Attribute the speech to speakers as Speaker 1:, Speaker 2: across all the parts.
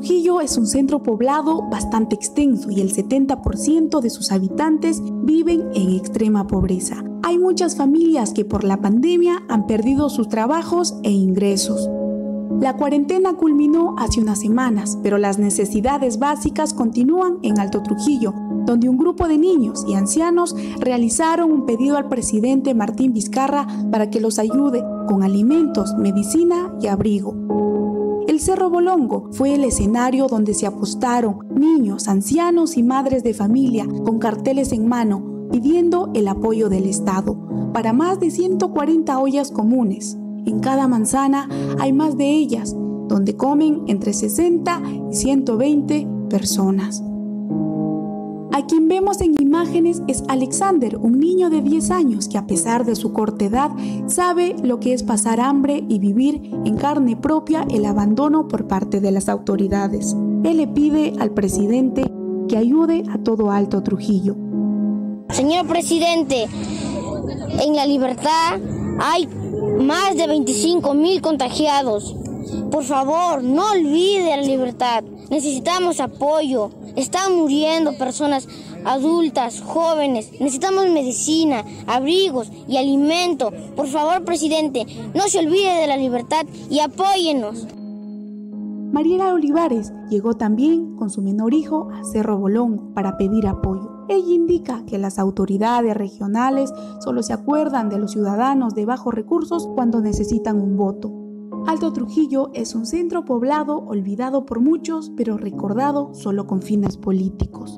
Speaker 1: Trujillo es un centro poblado bastante extenso y el 70% de sus habitantes viven en extrema pobreza. Hay muchas familias que por la pandemia han perdido sus trabajos e ingresos. La cuarentena culminó hace unas semanas, pero las necesidades básicas continúan en Alto Trujillo, donde un grupo de niños y ancianos realizaron un pedido al presidente Martín Vizcarra para que los ayude con alimentos, medicina y abrigo. El Cerro Bolongo fue el escenario donde se apostaron niños, ancianos y madres de familia con carteles en mano pidiendo el apoyo del Estado para más de 140 ollas comunes. En cada manzana hay más de ellas, donde comen entre 60 y 120 personas. A quien vemos en imágenes es Alexander, un niño de 10 años que a pesar de su corta edad sabe lo que es pasar hambre y vivir en carne propia el abandono por parte de las autoridades. Él le pide al presidente que ayude a todo Alto Trujillo.
Speaker 2: Señor presidente, en La Libertad hay más de 25,000 contagiados. Por favor, no olvide La Libertad. Necesitamos apoyo. Están muriendo personas adultas, jóvenes. Necesitamos medicina, abrigos y alimento. Por favor, presidente, no se olvide de La Libertad y apóyenos.
Speaker 1: Mariela Olivares llegó también con su menor hijo a Cerro Bolongo para pedir apoyo. Ella indica que las autoridades regionales solo se acuerdan de los ciudadanos de bajos recursos cuando necesitan un voto. Alto Trujillo es un centro poblado olvidado por muchos, pero recordado solo con fines políticos.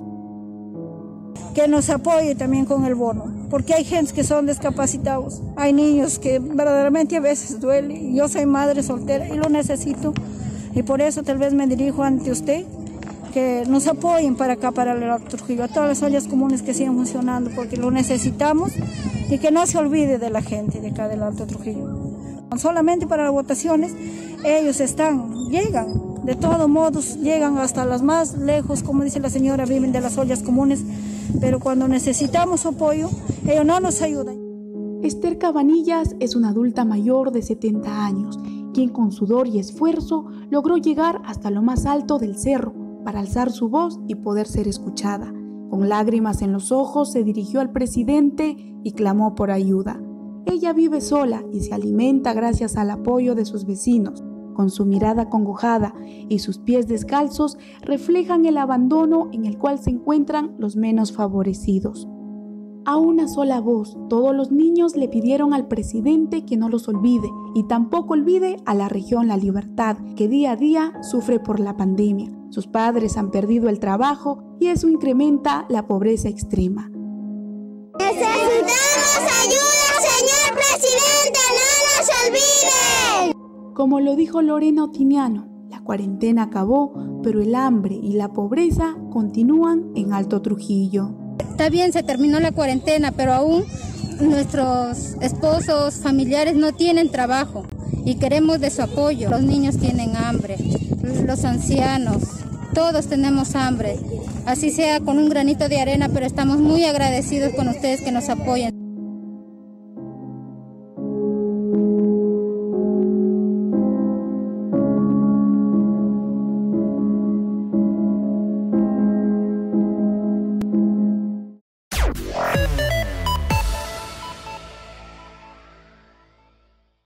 Speaker 3: Que nos apoye también con el bono, porque hay gente que son discapacitados, hay niños que verdaderamente a veces duele. Yo soy madre soltera y lo necesito, y por eso tal vez me dirijo ante usted, que nos apoyen para acá, para el Alto Trujillo, a todas las ollas comunes que sigan funcionando, porque lo necesitamos, y que no se olvide de la gente de acá del Alto Trujillo. Solamente para las votaciones ellos llegan, de todos modos llegan hasta las más lejos, como dice la señora, viven de las ollas comunes, pero cuando necesitamos apoyo, ellos no nos ayudan.
Speaker 1: Esther Cabanillas es una adulta mayor de 70 años, quien con sudor y esfuerzo logró llegar hasta lo más alto del cerro para alzar su voz y poder ser escuchada. Con lágrimas en los ojos se dirigió al presidente y clamó por ayuda. Ella vive sola y se alimenta gracias al apoyo de sus vecinos. Con su mirada acongojada y sus pies descalzos reflejan el abandono en el cual se encuentran los menos favorecidos. A una sola voz, todos los niños le pidieron al presidente que no los olvide y tampoco olvide a la región La Libertad, que día a día sufre por la pandemia. Sus padres han perdido el trabajo y eso incrementa la pobreza extrema.
Speaker 2: ¡Necesitamos ayuda, señor presidente! ¡No nos olvide!
Speaker 1: Como lo dijo Lorena Otiniano, la cuarentena acabó, pero el hambre y la pobreza continúan en Alto Trujillo.
Speaker 4: Está bien, se terminó la cuarentena, pero aún nuestros esposos, familiares no tienen trabajo y queremos de su apoyo. Los niños tienen hambre, los ancianos, todos tenemos hambre. Así sea con un granito de arena, pero estamos muy agradecidos con ustedes que nos apoyen.